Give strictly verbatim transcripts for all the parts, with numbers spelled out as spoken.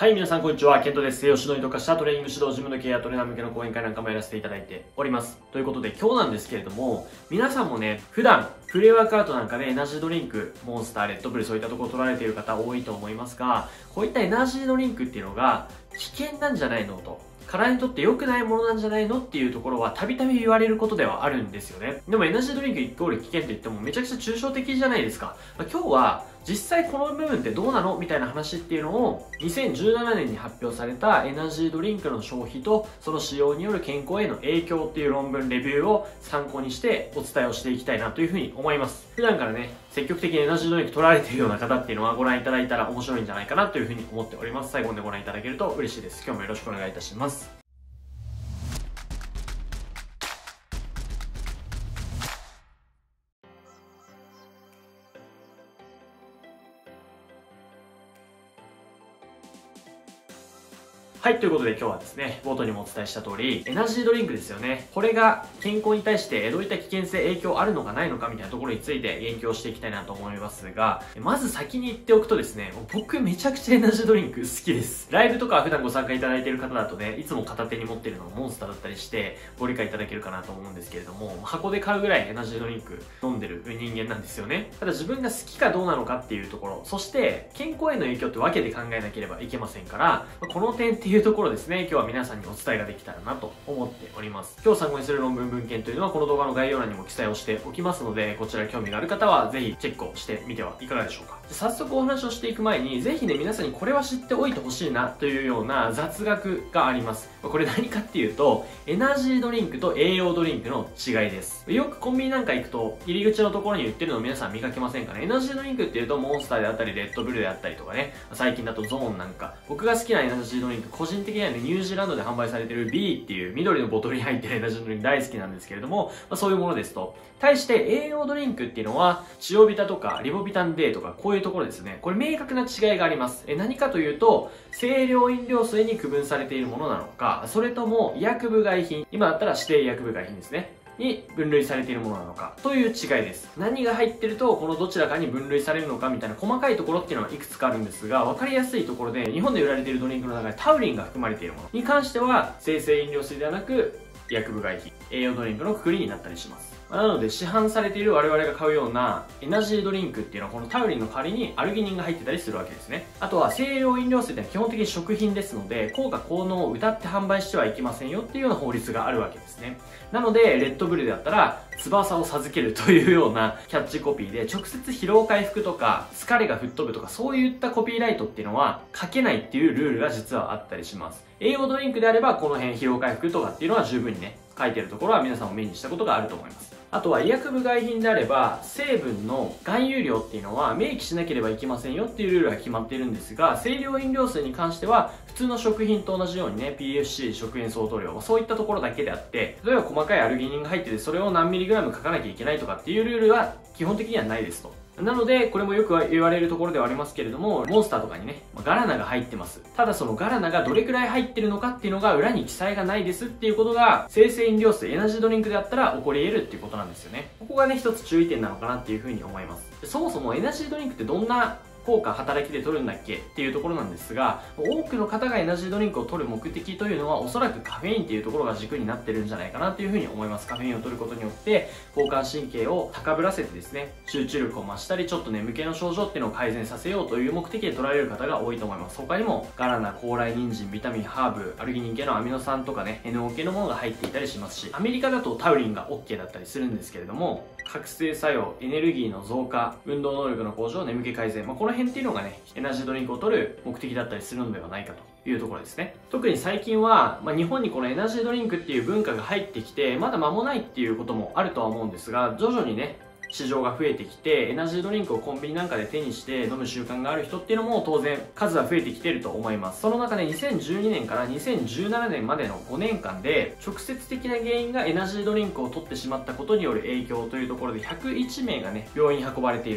はい、皆さんこんにちは。ケントです。栄養指導に特化したトレーニング指導、自分の経営やトレーナー向けの講演会なんかもやらせていただいております。ということで今日なんですけれども、皆さんもね、普段、プレーワークアウトなんかでエナジードリンク、モンスター、レッドブルそういったところを取られている方多いと思いますが、こういったエナジードリンクっていうのが危険なんじゃないのと。体にとって良くないものなんじゃないのっていうところはたびたび言われることではあるんですよね。でもエナジードリンクイコール危険と言ってもめちゃくちゃ抽象的じゃないですか。まあ、今日は実際この部分ってどうなのみたいな話っていうのをにせんじゅうななねんに発表されたエナジードリンクの消費とその使用による健康への影響っていう論文レビューを参考にしてお伝えをしていきたいなというふうに思います。普段からね、積極的にエナジードリンク取られているような方っていうのはご覧いただいたら面白いんじゃないかなというふうに思っております。最後までご覧いただけると嬉しいです。今日もよろしくお願いいたします。はい、ということで今日はですね、冒頭にもお伝えした通り、エナジードリンクですよね。これが健康に対してどういった危険性、影響あるのかないのかみたいなところについて言及していきたいなと思いますが、まず先に言っておくとですね、僕めちゃくちゃエナジードリンク好きです。ライブとか普段ご参加いただいている方だとね、いつも片手に持ってるのがモンスターだったりしてご理解いただけるかなと思うんですけれども、箱で買うぐらいエナジードリンク飲んでる人間なんですよね。ただ自分が好きかどうなのかっていうところ、そして健康への影響って分けて考えなければいけませんから、この点っていうところですね、今日は皆さんにお伝えができたらなと思っております。今日参考にする論文文献というのはこの動画の概要欄にも記載をしておきますので、こちら興味がある方はぜひチェックをしてみてはいかがでしょうか。早速お話をしていく前に、ぜひね、皆さんにこれは知っておいてほしいなというような雑学があります。これ何かっていうと、エナジードリンクと栄養ドリンクの違いです。よくコンビニなんか行くと、入り口のところに売ってるのを皆さん見かけませんかね。エナジードリンクっていうと、モンスターであったり、レッドブルであったりとかね、最近だとゾーンなんか、僕が好きなエナジードリンク、個人的にはね、ニュージーランドで販売されている ビー っていう緑のボトルに入ってるエナジードリンク大好きなんですけれども、まあ、そういうものですと。対して栄養ドリンクっていうのは、チオビタとかリボビタン ディー とかこういうところですね。これ明確な違いがあります。え何かというと、清涼飲料水に区分されているものなのか、それとも医薬部外品、今だったら指定医薬部外品ですね。に分類されているものなのかという違いです。何が入ってるとこのどちらかに分類されるのかみたいな細かいところっていうのはいくつかあるんですが、分かりやすいところで日本で売られているドリンクの中でタウリンが含まれているものに関しては生成飲料水ではなく医薬部外品、栄養ドリンクのくくりになったりします。なので市販されている我々が買うようなエナジードリンクっていうのはこのタウリンの代わりにアルギニンが入ってたりするわけですね。あとは清涼飲料水ってのは基本的に食品ですので、効果効能を謳って販売してはいけませんよっていうような法律があるわけですね。なのでレッドブルであったら翼を授けるというようなキャッチコピーで直接疲労回復とか疲れが吹っ飛ぶとかそういったコピーライトっていうのは書けないっていうルールが実はあったりします。栄養ドリンクであればこの辺疲労回復とかっていうのは十分にね書いてるところは皆さんも目にしたことがあると思います。あとは医薬部外品であれば成分の含有量っていうのは明記しなければいけませんよっていうルールが決まっているんですが、清涼飲料水に関しては普通の食品と同じようにね ピーエフシー 食塩相当量そういったところだけであって、例えば細かいアルギニンが入っててそれを何ミリグラム書かなきゃいけないとかっていうルールは基本的にはないですと。なので、これもよく言われるところではありますけれども、モンスターとかにね、ガラナが入ってます。ただそのガラナがどれくらい入ってるのかっていうのが裏に記載がないですっていうことが、生成飲料水、エナジードリンクであったら起こり得るっていうことなんですよね。ここがね、一つ注意点なのかなっていうふうに思います。そもそもエナジードリンクってどんな効果、働きで取るんだっけっていうところなんですが、多くの方がエナジードリンクを取る目的というのはおそらくカフェインっていうところが軸になってるんじゃないかなというふうに思います。カフェインを取ることによって交感神経を高ぶらせてですね、集中力を増したりちょっと眠気の症状っていうのを改善させようという目的で取られる方が多いと思います。他にもガラナ、高麗人参、ビタミン、ハーブ、アルギニン系のアミノ酸とかね エヌオー 系のものが入っていたりしますし、アメリカだとタウリンが オーケー だったりするんですけれども、覚醒作用、エネルギーの増加、運動能力の向上、眠気改善、まあ、この辺っていうのがねエナジードリンクを取る目的だったりするのではないかというところですね。特に最近は、まあ、日本にこのエナジードリンクっていう文化が入ってきてまだ間もないっていうこともあるとは思うんですが、徐々にね市場が増えてきてエナジードリンクをコンビニなんかで手にして飲む習慣がある人っていうのも当然数は増えてきていると思います。その中でにせんじゅうにねんからにせんじゅうななねんまでのごねんかんで直接的な原因がエナジードリンクを取ってしまったことによる影響というところでひゃくいちめいがね病院に運ばれていると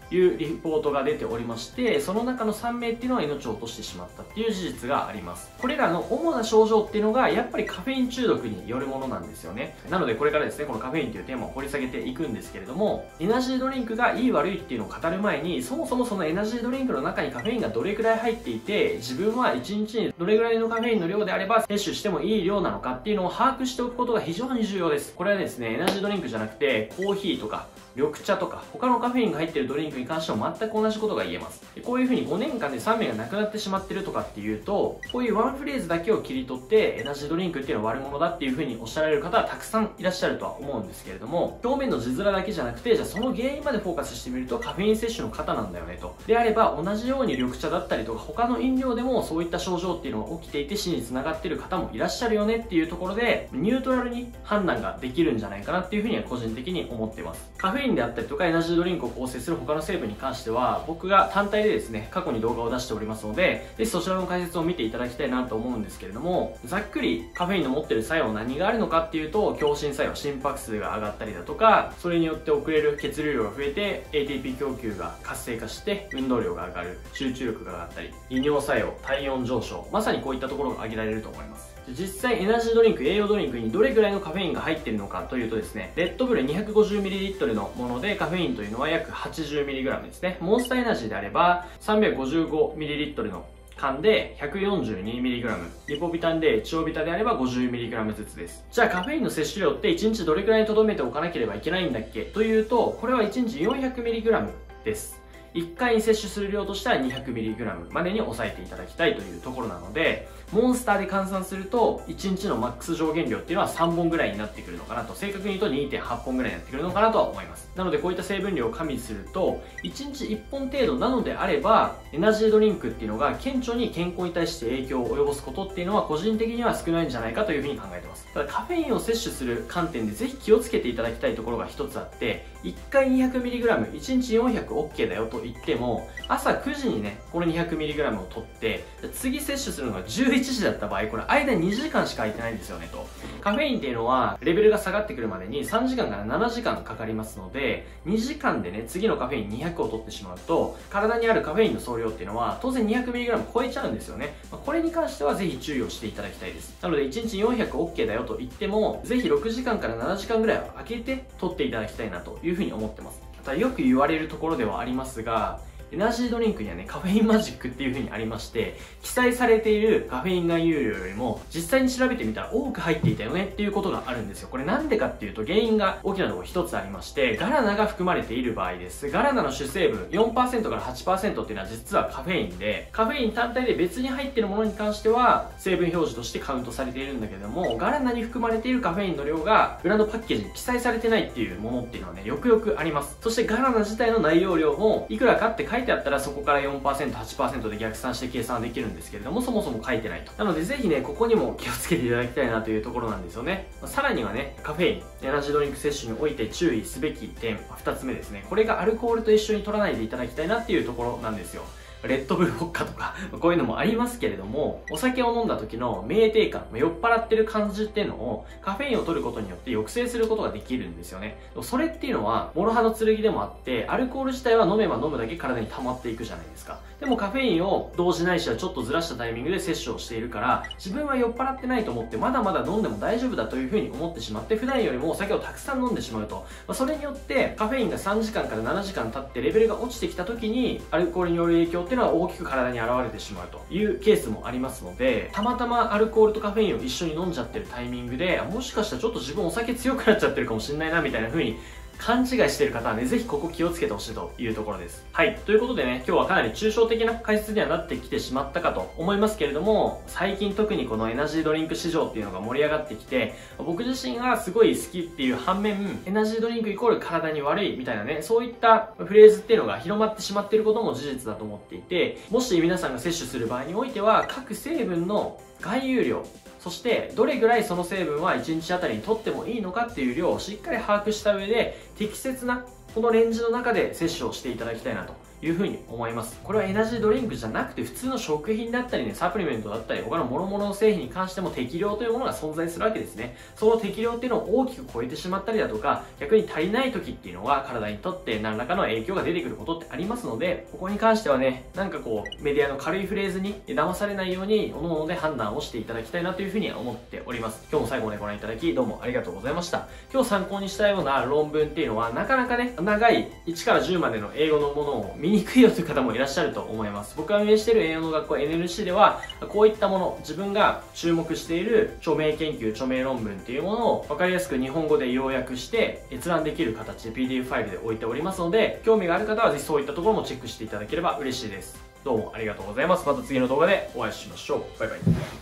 いうリポートが出ておりまして、その中のさんめいっていうのは命を落としてしまったっていう事実があります。これらの主な症状っていうのがやっぱりカフェイン中毒によるものなんですよね。なのでこれからですね、このカフェインというテーマを掘り下げていくんですけれども、エナジードリンクがいい悪いっていうのを語る前に、そもそもそのエナジードリンクの中にカフェインがどれくらい入っていて、自分はいちにちにどれぐらいのカフェインの量であれば摂取してもいい量なのかっていうのを把握しておくことが非常に重要です。これはですね、エナジードリンクじゃなくてコーヒーとか緑茶とか他のカフェインが入っているドリンクに関しても全く同じことが言えます。こういう風にごねんかんでさんめいがなくなってしまってるとかっていうと、こういうワンフレーズだけを切り取ってエナジードリンクっていうのは悪者だっていう風におっしゃられる方はたくさんいらっしゃるとは思うんですけれども、表面の字面だけじゃなくて、じゃあその原因までフォーカスしてみるとカフェイン摂取の方なんだよねと。であれば同じように緑茶だったりとか他の飲料でもそういった症状っていうのが起きていて死に繋がっている方もいらっしゃるよねっていうところで、ニュートラルに判断ができるんじゃないかなっていう風には個人的に思っています。カフェインであったりとかエナジードリンクを構成する他の成分に関しては、僕が単体でですね、過去に動画を出しておりますので、ぜひそちらの解説を見ていただきたいなと思うんですけれども、ざっくりカフェインの持ってる作用何があるのかっていうと、強心作用、心拍数が上がったりだとか、それによって遅れる血流量が増えて エーティーピー 供給が活性化して運動量が上がる、集中力が上がったり、利尿作用、体温上昇、まさにこういったところが挙げられると思います。実際エナジードリンク、栄養ドリンクにどれぐらいのカフェインが入っているのかというとですね、レッドブル にひゃくごじゅうミリリットル のものでカフェインというのは約 はちじゅうミリグラム ですね。モンスターエナジーであれば さんびゃくごじゅうごミリリットル の缶で ひゃくよんじゅうにミリグラム、リポビタンでチオビタであれば ごじゅうミリグラム ずつです。じゃあカフェインの摂取量っていちにちどれくらいに留めておかなければいけないんだっけというと、これはいちにち よんひゃくミリグラム です。いっかいに摂取する量としては にひゃくミリグラム までに抑えていただきたいというところなので、モンスターで換算するといちにちのマックス上限量っていうのはさんぼんぐらいになってくるのかなと、正確に言うと にてんはちほんぐらいになってくるのかなとは思います。なのでこういった成分量を加味するといちにちいっぽん程度なのであれば、エナジードリンクっていうのが顕著に健康に対して影響を及ぼすことっていうのは個人的には少ないんじゃないかというふうに考えてます。ただカフェインを摂取する観点でぜひ気をつけていただきたいところが一つあって、いっかい にひゃくミリグラム、いちにちよんひゃくオーケー だよと言っても、朝くじにね、この にひゃくミリグラム を取って、次摂取するのがじゅういちじだった場合、これ間にじかんしか空いてないんですよねと。カフェインっていうのは、レベルが下がってくるまでにさんじかんからななじかんかかりますので、にじかんでね、次のカフェインにひゃくを取ってしまうと、体にあるカフェインの総量っていうのは、当然 にひゃくミリグラム 超えちゃうんですよね。これに関してはぜひ注意をしていただきたいです。なので、いちにちよんひゃくオーケー だよと言っても、ぜひろくじかんからななじかんぐらいは空けて取っていただきたいなというふうに思ってます。またよく言われるところではありますが、エナジードリンクにはね、カフェインマジックっていう風にありまして、記載されているカフェイン含有量よりも、実際に調べてみたら多く入っていたよねっていうことがあるんですよ。これなんでかっていうと、原因が大きなところ一つありまして、ガラナが含まれている場合です。ガラナの主成分 よんパーセント から はちパーセント っていうのは実はカフェインで、カフェイン単体で別に入っているものに関しては、成分表示としてカウントされているんだけども、ガラナに含まれているカフェインの量が、裏のパッケージに記載されてないっていうものっていうのはね、よくよくあります。そしてガラナ自体の内容量も、いくらかって書いてあったらそこからよんパーセント、はちパーセント で逆算して計算できるんですけれども、そもそも書いてないと。なのでぜひね、ここにも気をつけていただきたいなというところなんですよね。さらにはね、カフェイン、エナジードリンク摂取において注意すべき点、ふたつめですね。これがアルコールと一緒に取らないでいただきたいなっていうところなんですよ。レッドブルウォッカとか、こういうのもありますけれども、お酒を飲んだ時の酩酊感、酔っ払ってる感じっていうのをカフェインを取ることによって抑制することができるんですよね。それっていうのは、諸刃の剣でもあって、アルコール自体は飲めば飲むだけ体に溜まっていくじゃないですか。でもカフェインを同時ないしはちょっとずらしたタイミングで摂取をしているから、自分は酔っ払ってないと思ってまだまだ飲んでも大丈夫だというふうに思ってしまって、普段よりもお酒をたくさん飲んでしまうと。それによってカフェインがさんじかんからななじかん経ってレベルが落ちてきた時に、アルコールによる影響っていうのは大きく体に現れてしまうというケースもありますので、たまたまアルコールとカフェインを一緒に飲んじゃってるタイミングで、もしかしたらちょっと自分お酒強くなっちゃってるかもしれないなみたいな風に勘違いしている方はね、ぜひここ気をつけてほしいというところです。はい。ということでね、今日はかなり抽象的な解説にはなってきてしまったかと思いますけれども、最近特にこのエナジードリンク市場っていうのが盛り上がってきて、僕自身がすごい好きっていう反面、エナジードリンクイコール体に悪いみたいなね、そういったフレーズっていうのが広まってしまっていることも事実だと思っていて、もし皆さんが摂取する場合においては、各成分の含有量、そしてどれぐらいその成分はいちにちあたりに取ってもいいのかっていう量をしっかり把握した上で、適切なこのレンジの中で摂取をしていただきたいなというふうに思います。これはエナジードリンクじゃなくて普通の食品だったりね、サプリメントだったり他の諸々の製品に関しても適量というものが存在するわけですね。その適量っていうのを大きく超えてしまったりだとか、逆に足りない時っていうのは体にとって何らかの影響が出てくることってありますので、ここに関してはね、なんかこうメディアの軽いフレーズに騙されないように各々で判断をしていただきたいなというふうに思っております。今日も最後までご覧いただきどうもありがとうございました。今日参考にしたような論文っていうのはなかなかね、長いいちからじゅうまでの英語のものを見にくいよという方もいらっしゃると思います。僕が運営している栄養の学校 エヌエルシー ではこういったもの、自分が注目している著名研究、著名論文っていうものを分かりやすく日本語で要約して閲覧できる形で ピーディーエフ ファイルで置いておりますので、興味がある方はぜひそういったところもチェックしていただければ嬉しいです。どうもありがとうございます。また次の動画でお会いしましょう。バイバイ。